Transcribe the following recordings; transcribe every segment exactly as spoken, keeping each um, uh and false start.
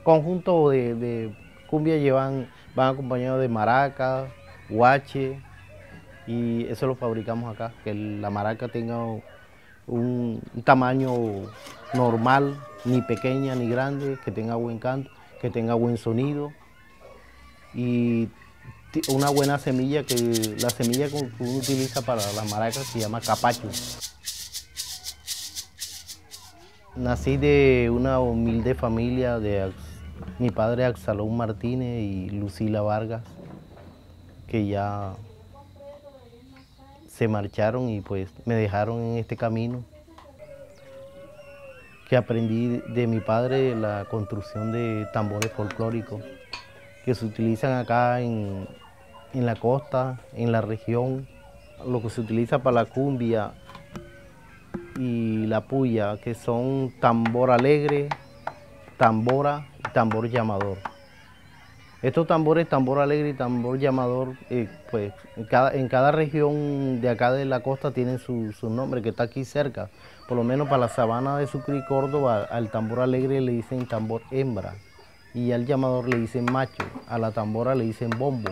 conjunto de, de cumbia llevan, van acompañados de maraca, guache, y eso lo fabricamos acá, que la maraca tenga un, un tamaño normal, ni pequeña ni grande, que tenga buen canto, que tenga buen sonido y una buena semilla, que la semilla que uno utiliza para las maracas se llama capacho. Nací de una humilde familia de mi padre Axalón Martínez y Lucila Vargas, que ya se marcharon y pues me dejaron en este camino, que aprendí de mi padre la construcción de tambores folclóricos que se utilizan acá en, en la costa, en la región, lo que se utiliza para la cumbia y la puya, que son tambor alegre, tambora y tambor llamador. Estos tambores, tambor alegre y tambor llamador, eh, pues en cada, en cada región de acá de la costa tienen su, su nombre, que está aquí cerca. Por lo menos para la sabana de Sucre y Córdoba, al tambor alegre le dicen tambor hembra y al llamador le dicen macho, a la tambora le dicen bombo.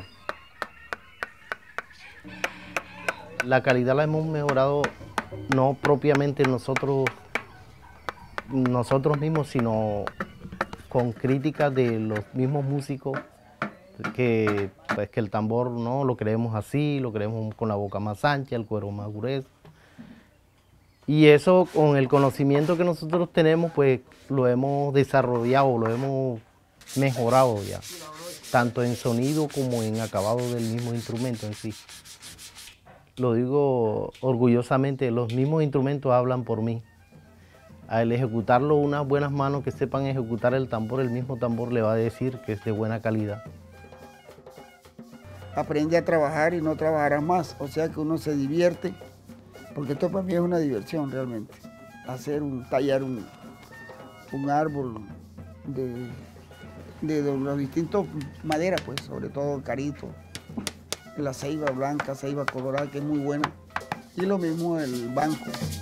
La calidad la hemos mejorado no propiamente nosotros, nosotros mismos, sino con críticas de los mismos músicos, que, pues, que el tambor no lo queremos así, lo queremos con la boca más ancha, el cuero más grueso. Y eso, con el conocimiento que nosotros tenemos, pues lo hemos desarrollado, lo hemos mejorado ya, tanto en sonido como en acabado del mismo instrumento en sí. Lo digo orgullosamente, los mismos instrumentos hablan por mí. Al ejecutarlo unas buenas manos que sepan ejecutar el tambor, el mismo tambor le va a decir que es de buena calidad. Aprende a trabajar y no trabajarás más, o sea que uno se divierte, porque esto para mí es una diversión realmente. Hacer un, tallar un, un árbol de, de, de los distintos maderas, pues, sobre todo el carito, la ceiba blanca, ceiba colorada, que es muy buena, y lo mismo el banco.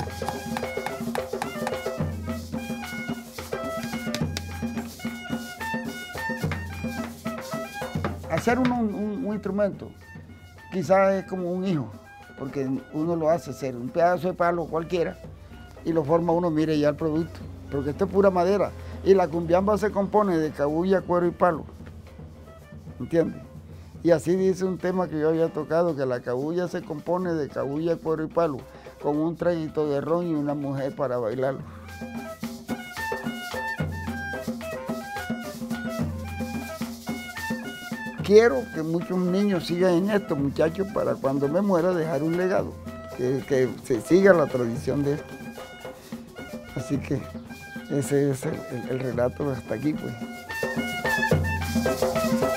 Hacer uno, un, un instrumento quizás es como un hijo, porque uno lo hace ser un pedazo de palo cualquiera y lo forma uno, mire ya el producto, porque esto es pura madera y la cumbiamba se compone de cabuya, cuero y palo, ¿entiendes? Y así dice un tema que yo había tocado, que la cabuya se compone de cabuya, cuero y palo, con un traguito de ron y una mujer para bailarlo. Quiero que muchos niños sigan en esto, muchachos, para cuando me muera dejar un legado, que, que se siga la tradición de esto. Así que ese es el, el, el relato hasta aquí, pues.